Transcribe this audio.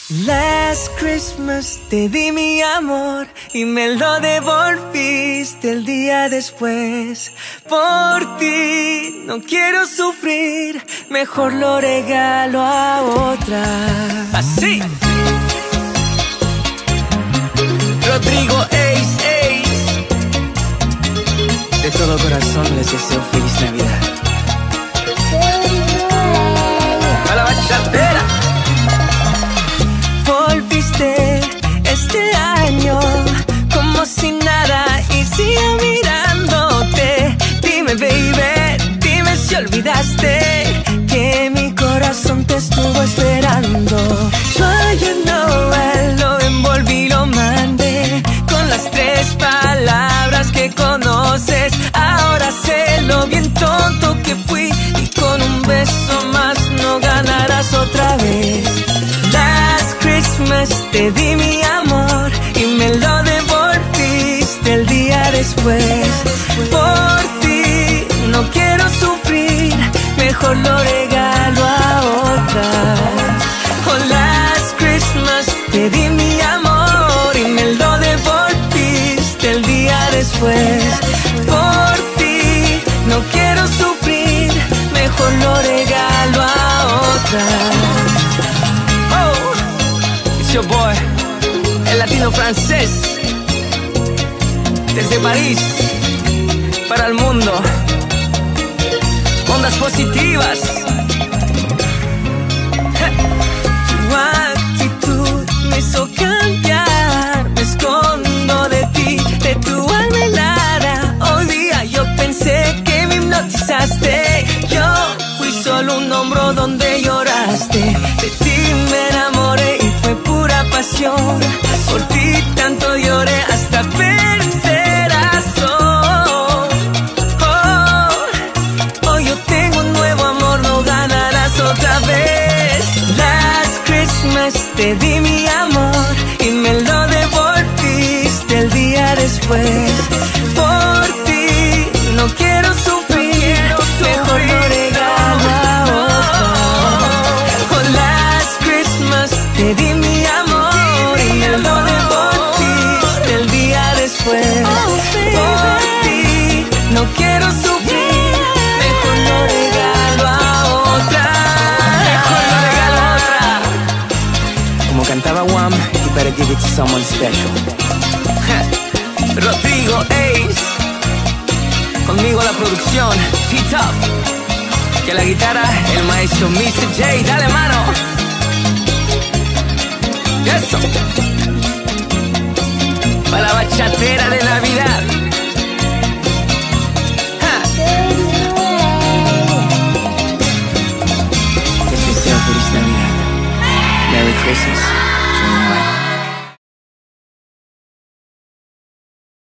Last Christmas te di mi amor y me lo devolviste el día después. Por ti no quiero sufrir, mejor lo regalo a otra. Así. Rodrigo Ace. De todo corazón les deseo feliz Navidad. A la bachatera. Volviste este año como si nada y sigo mirándote. Dime baby, dime si olvidaste que mi corazón te estuvo esperando. Yo Noel lo envolví, lo mandé con las 3 palabras que conoces. Ahora sé lo bien tonto que fui y con un beso más no ganarás otra vez. Te di mi amor y me lo devolviste el día después. Por ti no quiero sufrir, mejor lo regalo a otra. Oh, last Christmas te di mi amor y me lo devolviste el día después. Por ti no quiero sufrir, mejor lo regalo a otra. Your boy, el latino francés, desde París para el mundo. Ondas positivas. Tu actitud me hizo cambiar. Me escondo de ti, de tu alma helada. Hoy día yo pensé que me hipnotizaste. Yo fui solo un hombro donde lloraste. De ti me enamoré y fue pura pasión. Por ti tanto lloré hasta perder razón. Hoy yo tengo un nuevo amor, no ganarás otra vez. Last Christmas te di mi amor y me lo devolviste el día después. Por ti no quiero sufrir, mejor lo regalo a otra. Oh, last Christmas te di mi amor y me lo devolviste el día después. Por ti no quiero sufrir, mejor lo regalo a otra. Mejor lo regalo a otra. Como cantaba Wham, you better give it to someone special. Rodrigo Ace, conmigo la producción, T-Tough, que la guitarra el maestro Mr. J. Dale mano. Eso. Para la bachatera de Navidad. Les deseo feliz Navidad. Merry Christmas.